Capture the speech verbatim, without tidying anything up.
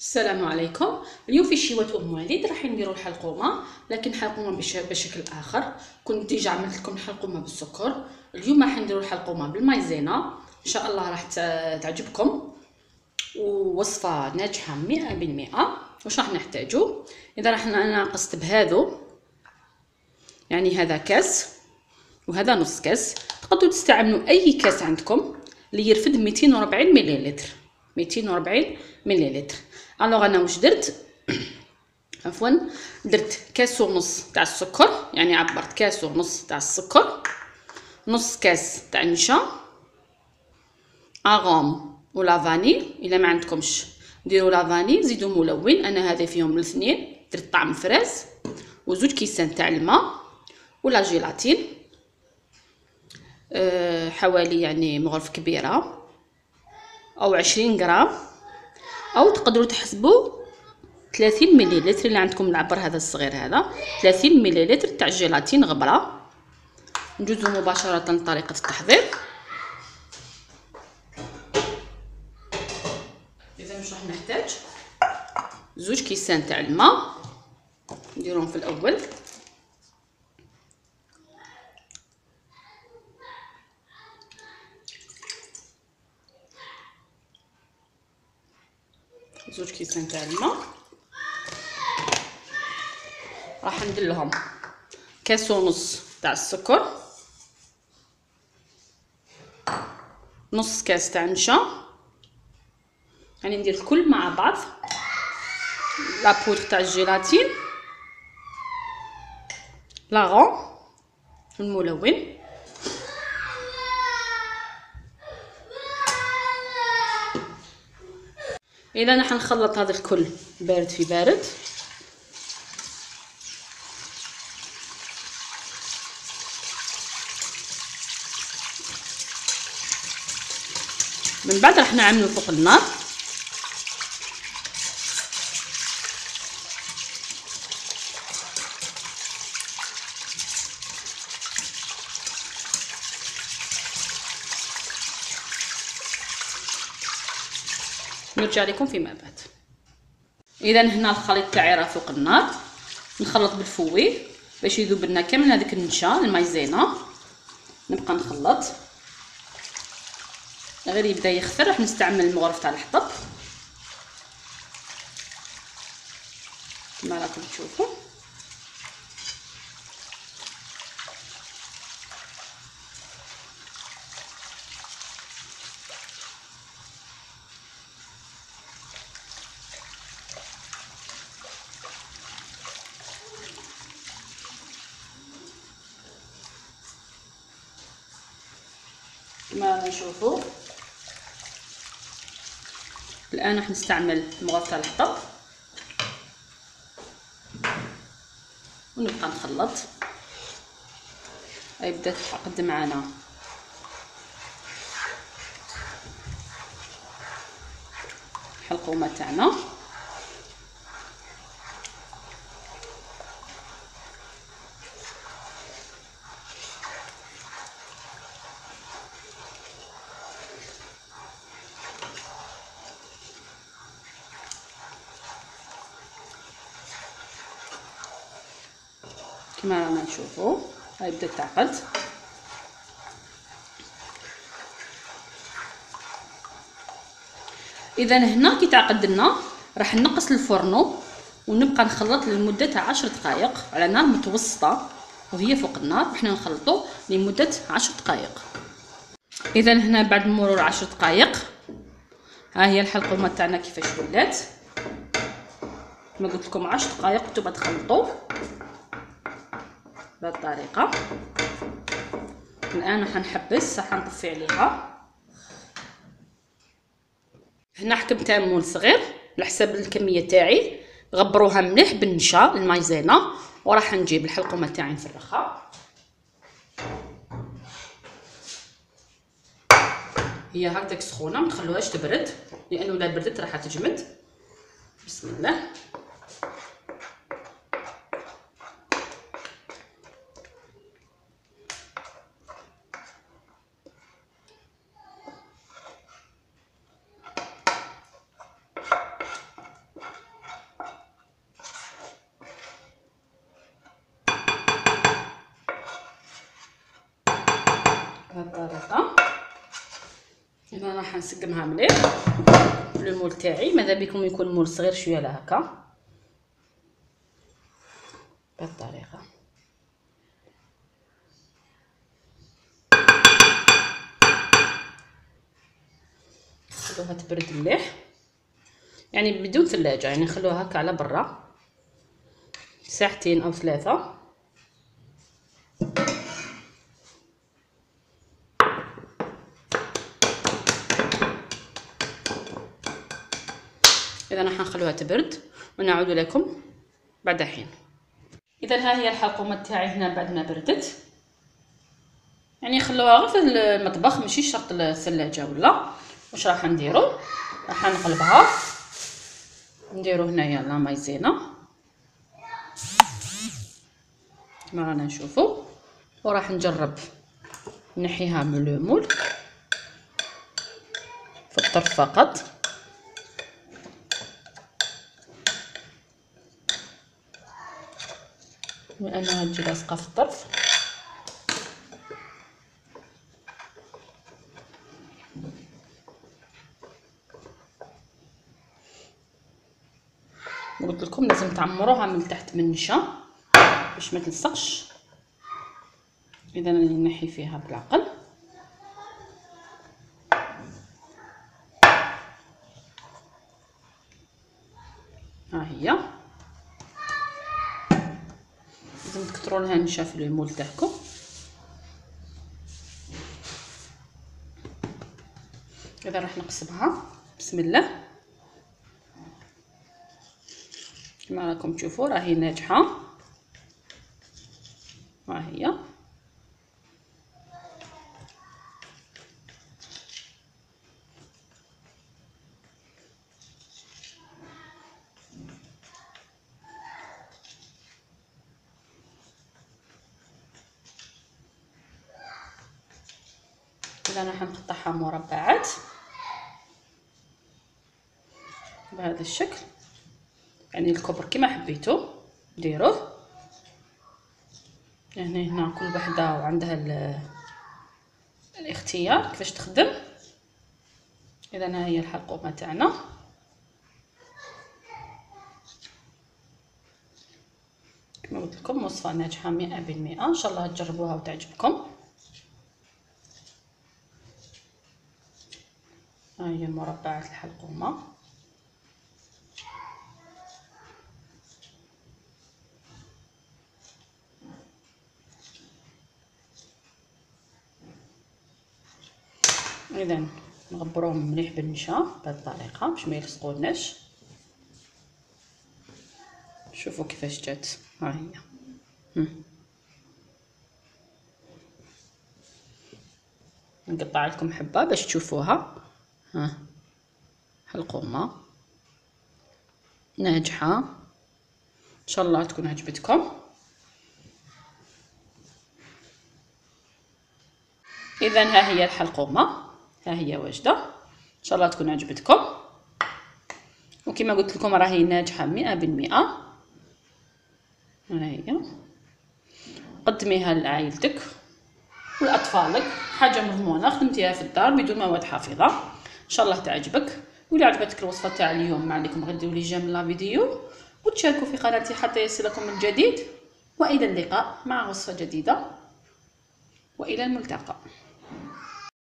السلام عليكم. اليوم في شيوات ام وليد راح نديروا الحلقومه، لكن حلقومه بشكل اخر. كنت ديجا عملت لكم الحلقومه بالسكر، اليوم راح نديروا الحلقومه بالمايزينا. ان شاء الله راح تعجبكم ووصفه ناجحه مئة بالمئة. واش راح نحتاجو؟ اذا راح ناقصت بهذو، يعني هذا كاس وهذا نص كاس. تقدروا تستعملوا اي كاس عندكم اللي يرفد مئتين وأربعين مليلتر. مئتين وأربعين مليلتر. الوغ انا واش درت؟ عفوا، درت كاس ونص تاع السكر، يعني عبرت كاس ونص تاع السكر، نص كاس تاع النشا، اغوم ولا فاني. الا ما عندكمش ديروا لا فاني، زيدوا ملون. انا هذه فيهم الاثنين، درت طعم فريز، وزوج كيسان تاع الماء ولا جيلاتين، أه حوالي يعني مغرف كبيره او عشرين غرام، او تقدروا تحسبوا ثلاثين مليلتر اللي عندكم العبر هذا الصغير، هذا ثلاثين مليلتر تاع جيلاتين غبره. ندوزو مباشره لطريقه التحضير. اذا واش راح نحتاج؟ زوج كيسان تاع الماء، نديرهم في الاول، زوج كيسان تاع الماء. راح ندير لهم كاس ونص تاع السكر، نص كاس تاع نشا، يعني ندير الكل مع بعض. لابودر تاع الجيلاتين، لاغون الملون، اذا راح نخلط هذا الكل بارد في بارد. من بعد راح نعملو فوق النار. نرجع لكم فيما بعد. اذا هنا الخليط تاعي راه فوق النار، نخلط بالفوي باش يذوب لنا كامل هذاك النشا المايزينا. نبقى نخلط غير يبدا يخفر، راح نستعمل المغرف تاع الحطب كما راكم تشوفوا. كما نشوفوا الان راح نستعمل المغرف تاع الحطب ونبقى نخلط. هاي بدات تعقد معنا الحلقومه تاعنا. كما رانا نشوفوا هاي بدات تعقد. اذا هنا كي تعقد لنا راح نقص الفرنو ونبقى نخلط لمده تاع عشر دقائق على نار متوسطه، وهي فوق النار. وحنا نخلطوا لمده عشر دقائق. اذا هنا بعد مرور عشر دقائق ها هي الحلقومه تاعنا كيفاش ولات. كما قلت لكم عشر دقائق نتوما تخلطوا بهذه الطريقه. الان راح نحبس، راح نطفي عليها. هنا حكم كمون صغير على حساب الكميه تاعي، غبروها مليح بالنشا المايزينا. وراح نجيب الحلقومه تاعي نفرخها. هي هكذاك سخونه، ما تخلوهاش تبرد، لانه لا بردت راح تجمد. بسم الله. راح نسقمها مليح لو مول تاعي. ماذا بكم يكون المول صغير شويه لهكا بهذه الطريقه. خلوها تبرد مليح يعني بدون ثلاجه، يعني خلوها هكا على برا ساعتين او ثلاثه. اذا راح نخلوها تبرد ونعود لكم بعد حين. اذا ها هي الحلقومه تاعي هنا بعد ما بردت، يعني خلوها غير في المطبخ ماشي شرط الثلاجه. ولا واش راح نديرو؟ راح نقلبها، نديرو هنايا لا مايزينا كما رانا نشوفو، وراح نجرب نحيها من المول في الطرف فقط. لانها تجي لاصقه في الطرف. قلت لكم لازم تعمروها من تحت من النشا باش ما تلصقش. اذا نحي فيها بالعقل. ها هي لازم تكثروا لها النشا في المول تاعكم. اذا راح نقسمها بسم الله كما راكم تشوفوا راهي ناجحه. ها هي اذا راح نقطعها مربعات بهذا الشكل، يعني الكبر كما حبيتو ديروه. يعني هنا كل وحده وعندها الاختيار كيفاش تخدم. اذا ها هي الحلقومه تاعنا. كما قلت لكم وصفه ناجحه مئة بالمئة، ان شاء الله تجربوها وتعجبكم. ها هي مربعات الحلقومه. اذا نغبروهم مليح بالنشا بهذه الطريقه باش ما يلصقوناش. شوفوا كيفاش جات. ها هي هم. نقطع لكم حبه باش تشوفوها. ها حلقومه ناجحه ان شاء الله تكون عجبتكم. اذا ها هي الحلقومه، ها هي واجده ان شاء الله تكون عجبتكم. وكما قلت لكم راهي ناجحه مئة بالمئة. ها هي قدميها لعائلتك ولاطفالك، حاجه مضمونه خدمتيها في الدار بدون مواد حافظه، ان شاء الله تعجبك. واللي عجبتك الوصفه تاع اليوم ما عليكم غير ديروا لي جيم لا فيديو وتشاركوا في قناتي حتى يصلكم الجديد. والى اللقاء مع وصفه جديده والى الملتقى.